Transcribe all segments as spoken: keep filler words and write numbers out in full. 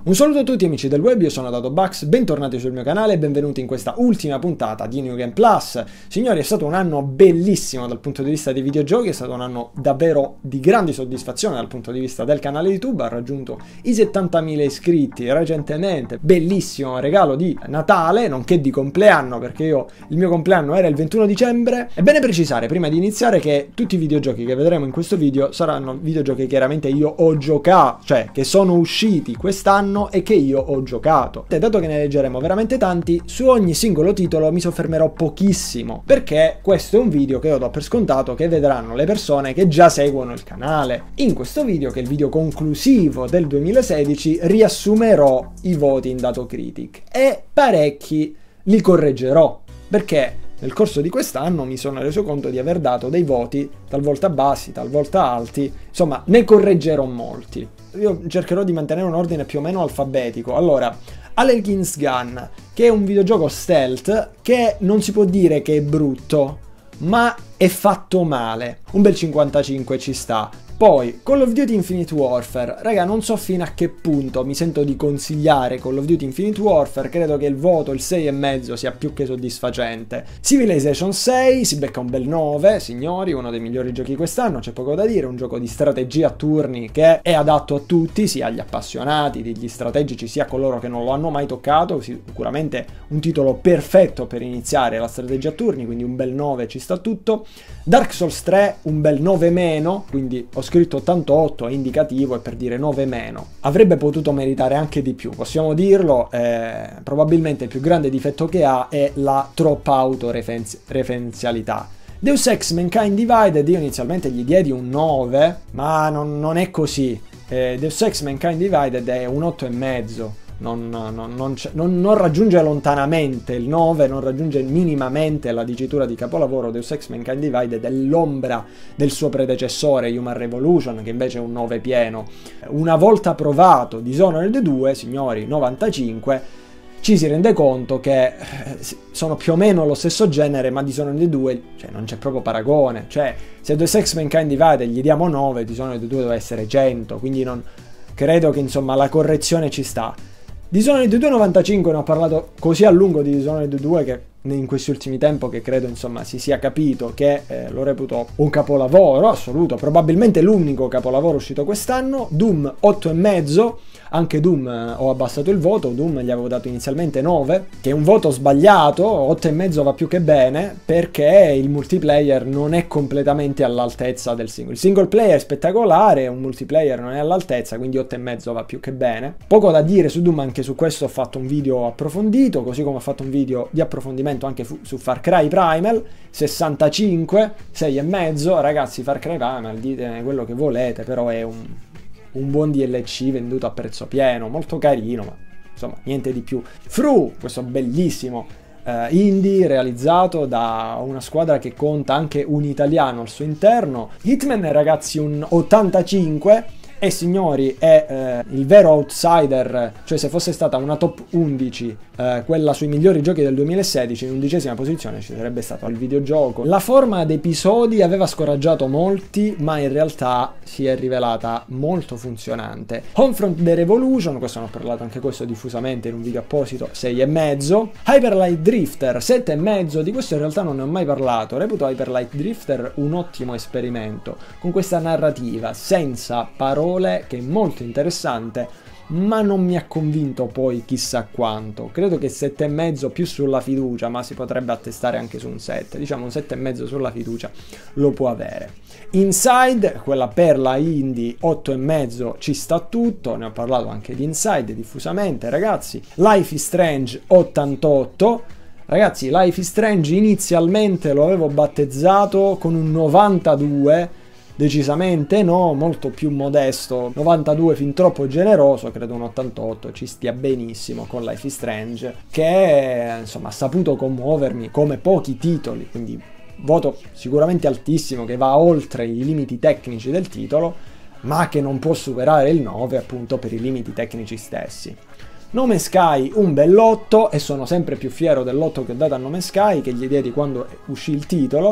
Un saluto a tutti amici del web, io sono DadoBugs, bentornati sul mio canale e benvenuti in questa ultima puntata di New Game Plus. Signori, è stato un anno bellissimo dal punto di vista dei videogiochi, è stato un anno davvero di grande soddisfazione dal punto di vista del canale YouTube, ha raggiunto i settantamila iscritti recentemente, bellissimo regalo di Natale, nonché di compleanno, perché io il mio compleanno era il ventuno dicembre. È bene precisare prima di iniziare che tutti i videogiochi che vedremo in questo video saranno videogiochi che chiaramente io ho giocato, cioè che sono usciti quest'anno e che io ho giocato. E dato che ne leggeremo veramente tanti, su ogni singolo titolo mi soffermerò pochissimo, perché questo è un video che io do per scontato che vedranno le persone che già seguono il canale. In questo video, che è il video conclusivo del duemilasedici, riassumerò i voti in Datocritic e parecchi li correggerò, perché nel corso di quest'anno mi sono reso conto di aver dato dei voti talvolta bassi, talvolta alti, insomma ne correggerò molti. Io cercherò di mantenere un ordine più o meno alfabetico. Allora, Allergen's Gun, che è un videogioco stealth che non si può dire che è brutto, ma è fatto male. Un bel cinquantacinque ci sta. Poi, Call of Duty Infinite Warfare, raga, non so fino a che punto mi sento di consigliare Call of Duty Infinite Warfare, credo che il voto, il sei e mezzo, sia più che soddisfacente. Civilization sei, si becca un bel nove, signori, uno dei migliori giochi quest'anno, c'è poco da dire, un gioco di strategia a turni che è adatto a tutti, sia agli appassionati degli strategici, sia a coloro che non lo hanno mai toccato, sicuramente un titolo perfetto per iniziare la strategia a turni, quindi un bel nove ci sta tutto. Dark Souls tre, un bel nove meno, quindi ho scritto ottantotto, è indicativo, è per dire nove meno. Avrebbe potuto meritare anche di più, possiamo dirlo, eh, probabilmente il più grande difetto che ha è la troppa autoreferenzialità. Deus Ex Mankind Divided, io inizialmente gli diedi un nove, ma non, non è così. Eh, Deus Ex Mankind Divided è un otto e mezzo. Non, non, non, non, non raggiunge lontanamente il nove, non raggiunge minimamente la dicitura di capolavoro. Deus Ex Mankind Divided è l'ombra del suo predecessore Human Revolution, che invece è un nove pieno. Una volta provato Dishonored due, signori, novantacinque, ci si rende conto che sono più o meno lo stesso genere, ma Dishonored due, cioè, non c'è proprio paragone. Cioè, se Deus Ex Mankind Divided gli diamo nove, Dishonored due deve essere cento, quindi non credo che, insomma, la correzione ci sta. Dishonored due novantacinque, ne ho parlato così a lungo di Dishonored due che in questi ultimi tempi che credo, insomma, si sia capito che eh, lo reputo un capolavoro assoluto, probabilmente l'unico capolavoro uscito quest'anno. Doom otto e mezzo, anche Doom eh, ho abbassato il voto, Doom gli avevo dato inizialmente nove, che è un voto sbagliato, otto e mezzo va più che bene, perché il multiplayer non è completamente all'altezza del single. Il single player è spettacolare, un multiplayer non è all'altezza, quindi otto e mezzo va più che bene. Poco da dire su Doom, anche su questo ho fatto un video approfondito, così come ho fatto un video di approfondimento anche su Far Cry Primal. Sessantacinque, sei e mezzo, ragazzi, Far Cry Primal, ditene quello che volete, però è un, un buon D L C venduto a prezzo pieno, molto carino, ma insomma niente di più. Fru, questo bellissimo uh, indie realizzato da una squadra che conta anche un italiano al suo interno. Hitman, ragazzi, un ottantacinque. E signori, è eh, il vero outsider, cioè se fosse stata una top undici, eh, quella sui migliori giochi del duemilasedici, in undicesima posizione ci sarebbe stato il videogioco. La forma ad episodi aveva scoraggiato molti, ma in realtà si è rivelata molto funzionante. Homefront The Revolution, questo ne ho parlato anche questo diffusamente in un video apposito, sei e mezzo. Hyper Light Drifter, sette e mezzo, di questo in realtà non ne ho mai parlato. Reputo Hyper Light Drifter un ottimo esperimento, con questa narrativa senza parole, che è molto interessante, ma non mi ha convinto poi chissà quanto. Credo che sette e mezzo più sulla fiducia, ma si potrebbe attestare anche su un sette, diciamo un sette e mezzo sulla fiducia lo può avere. Inside, quella perla indie, otto e mezzo, ci sta tutto, ne ho parlato anche di Inside diffusamente, ragazzi. Life is Strange ottantotto. Ragazzi, Life is Strange inizialmente lo avevo battezzato con un novantadue, decisamente no, molto più modesto, novantadue fin troppo generoso, credo un ottantotto ci stia benissimo con Life is Strange, che insomma ha saputo commuovermi come pochi titoli, quindi voto sicuramente altissimo, che va oltre i limiti tecnici del titolo, ma che non può superare il nove appunto per i limiti tecnici stessi. No Man's Sky un bell'otto, e sono sempre più fiero dell'otto che ho dato a No Man's Sky, che gli diedi quando uscì il titolo.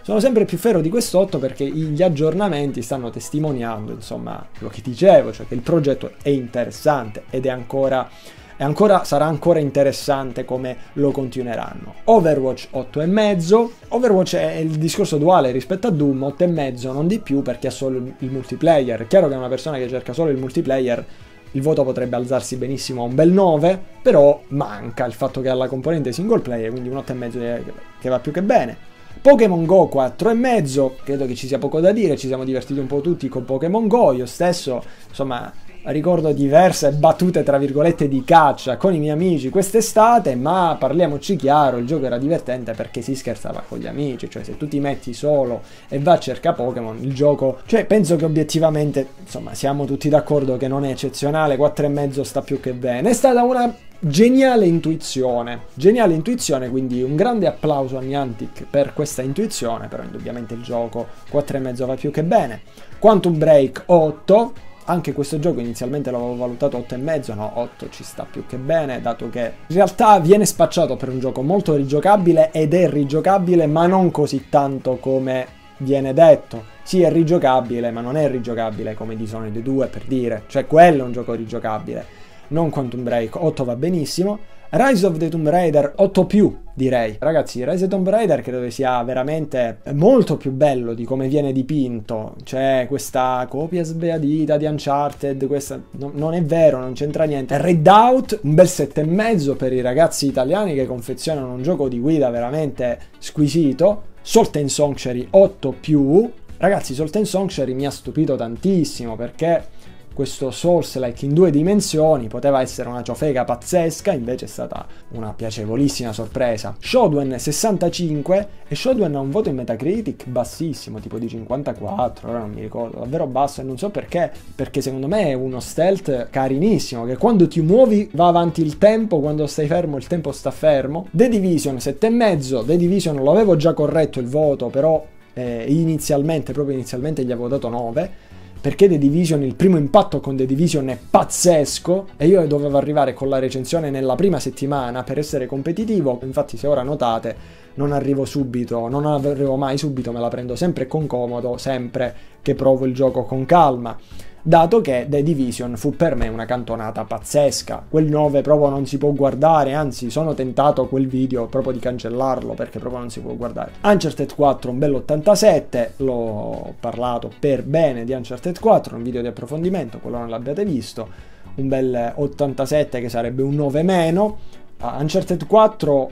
Sono sempre più ferro di quest'otto perché gli aggiornamenti stanno testimoniando, insomma, quello che dicevo, cioè che il progetto è interessante ed è ancora, è ancora sarà ancora interessante come lo continueranno. Overwatch otto e mezzo. Overwatch è il discorso duale rispetto a Doom, otto e mezzo, non di più perché ha solo il, il multiplayer. È chiaro che una persona che cerca solo il multiplayer, il voto potrebbe alzarsi benissimo a un bel nove, però manca il fatto che ha la componente single player, quindi un otto e mezzo che va più che bene. Pokémon Go quattro e mezzo, credo che ci sia poco da dire, ci siamo divertiti un po' tutti con Pokémon Go, io stesso, insomma, ricordo diverse battute tra virgolette di caccia con i miei amici quest'estate, ma parliamoci chiaro, il gioco era divertente perché si scherzava con gli amici, cioè se tu ti metti solo e vai a cercare Pokémon, il gioco, cioè penso che obiettivamente, insomma, siamo tutti d'accordo che non è eccezionale, quattro e mezzo sta più che bene, è stata una geniale intuizione, geniale intuizione, quindi un grande applauso a Niantic per questa intuizione, però indubbiamente il gioco quattro e mezzo va più che bene. Quantum Break otto, anche questo gioco inizialmente l'avevo valutato otto e mezzo, no, otto ci sta più che bene, dato che in realtà viene spacciato per un gioco molto rigiocabile ed è rigiocabile, ma non così tanto come viene detto. Sì, è rigiocabile, ma non è rigiocabile come Dishonored due, per dire, cioè quello è un gioco rigiocabile. Non Quantum Break, otto va benissimo. Rise of the Tomb Raider otto più, direi. Ragazzi, Rise of the Tomb Raider credo che sia veramente molto più bello di come viene dipinto. C'è questa copia sbeadita di Uncharted, questa no, non è vero, non c'entra niente. Redout, un bel sette e mezzo per i ragazzi italiani che confezionano un gioco di guida veramente squisito. Salt and Sanctuary otto più. Ragazzi, Salt and Sanctuary mi ha stupito tantissimo perché questo Souls-like in due dimensioni poteva essere una ciofeca pazzesca, invece è stata una piacevolissima sorpresa. Shodown sessantacinque, e Shodown ha un voto in Metacritic bassissimo, tipo di cinquantaquattro, ora non mi ricordo, davvero basso, e non so perché, perché secondo me è uno stealth carinissimo, che quando ti muovi va avanti il tempo, quando stai fermo il tempo sta fermo. The Division sette e mezzo, The Division lo avevo già corretto il voto, però eh, inizialmente, proprio inizialmente gli avevo dato nove, perché The Division, il primo impatto con The Division è pazzesco e io dovevo arrivare con la recensione nella prima settimana per essere competitivo. Infatti, se ora notate, non arrivo subito, non arrivo mai subito, me la prendo sempre con comodo, sempre che provo il gioco con calma, dato che The Division fu per me una cantonata pazzesca. Quel nove proprio non si può guardare, anzi sono tentato quel video proprio di cancellarlo perché proprio non si può guardare. Uncharted quattro, un bello ottantasette, l'ho parlato per bene di Uncharted quattro, un video di approfondimento, quello non l'abbiate visto, un bel ottantasette che sarebbe un nove meno. Uh, Uncharted quattro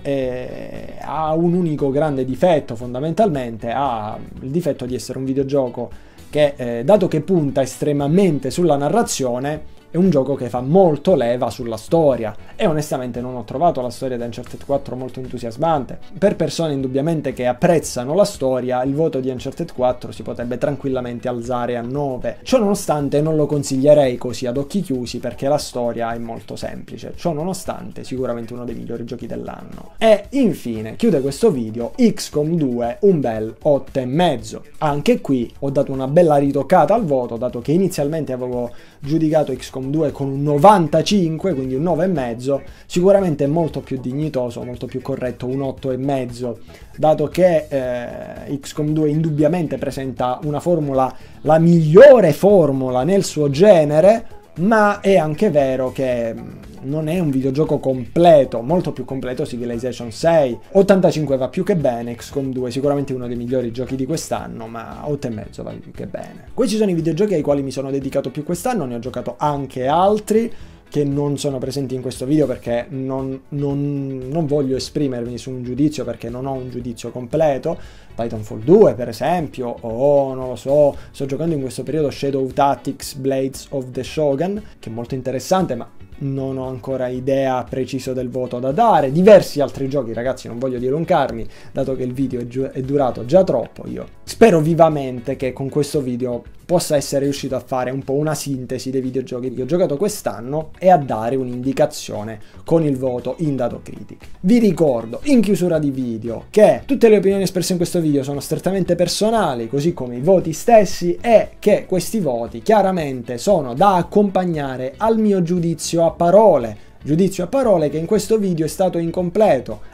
è, ha un unico grande difetto, fondamentalmente ha il difetto di essere un videogioco che, eh, dato che punta estremamente sulla narrazione, è un gioco che fa molto leva sulla storia, e onestamente non ho trovato la storia di Uncharted quattro molto entusiasmante. Per persone indubbiamente che apprezzano la storia, il voto di Uncharted quattro si potrebbe tranquillamente alzare a nove. Ciò nonostante non lo consiglierei così ad occhi chiusi perché la storia è molto semplice. Ciò nonostante sicuramente uno dei migliori giochi dell'anno. E infine chiude questo video X COM due, un bel otto e mezzo. Anche qui ho dato una bella ritoccata al voto, dato che inizialmente avevo giudicato X COM due con un novantacinque, quindi un nove e mezzo, sicuramente è molto più dignitoso, molto più corretto un otto e mezzo, dato che eh, X COM due indubbiamente presenta una formula, la migliore formula nel suo genere, ma è anche vero che non è un videogioco completo, molto più completo Civilization sei. ottantacinque va più che bene, X COM due sicuramente uno dei migliori giochi di quest'anno, ma otto e mezzo va più che bene. Questi sono i videogiochi ai quali mi sono dedicato più quest'anno, ne ho giocato anche altri che non sono presenti in questo video perché non, non, non voglio esprimermi su un giudizio, perché non ho un giudizio completo. Titanfall due per esempio, o non lo so, sto giocando in questo periodo Shadow Tactics Blades of the Shogun, che è molto interessante, ma non ho ancora idea preciso del voto da dare. Diversi altri giochi, ragazzi, non voglio dilungarmi, dato che il video è, è durato già troppo. Io spero vivamente che con questo video possa essere riuscito a fare un po' una sintesi dei videogiochi che ho giocato quest'anno e a dare un'indicazione con il voto in Datacritic. Vi ricordo, in chiusura di video, che tutte le opinioni espresse in questo video sono strettamente personali, così come i voti stessi, e che questi voti chiaramente sono da accompagnare al mio giudizio a parole, giudizio a parole che in questo video è stato incompleto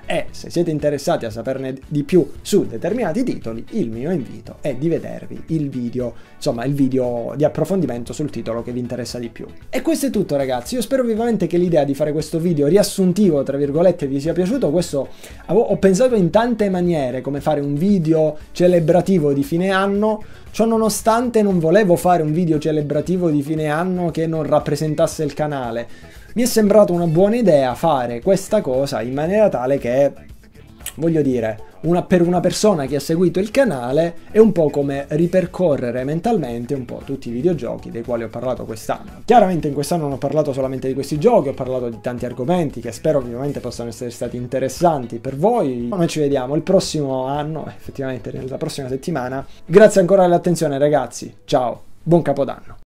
e se siete interessati a saperne di più su determinati titoli, il mio invito è di vedervi il video, insomma il video di approfondimento sul titolo che vi interessa di più. E questo è tutto ragazzi, io spero vivamente che l'idea di fare questo video riassuntivo tra virgolette vi sia piaciuto. Questo ho pensato in tante maniere come fare un video celebrativo di fine anno, ciò nonostante non volevo fare un video celebrativo di fine anno che non rappresentasse il canale. Mi è sembrato una buona idea fare questa cosa in maniera tale che, voglio dire, una, per una persona che ha seguito il canale è un po' come ripercorrere mentalmente un po' tutti i videogiochi dei quali ho parlato quest'anno. Chiaramente in quest'anno non ho parlato solamente di questi giochi, ho parlato di tanti argomenti che spero ovviamente possano essere stati interessanti per voi. Noi ci vediamo il prossimo anno, effettivamente nella prossima settimana. Grazie ancora dell'attenzione ragazzi, ciao, buon Capodanno!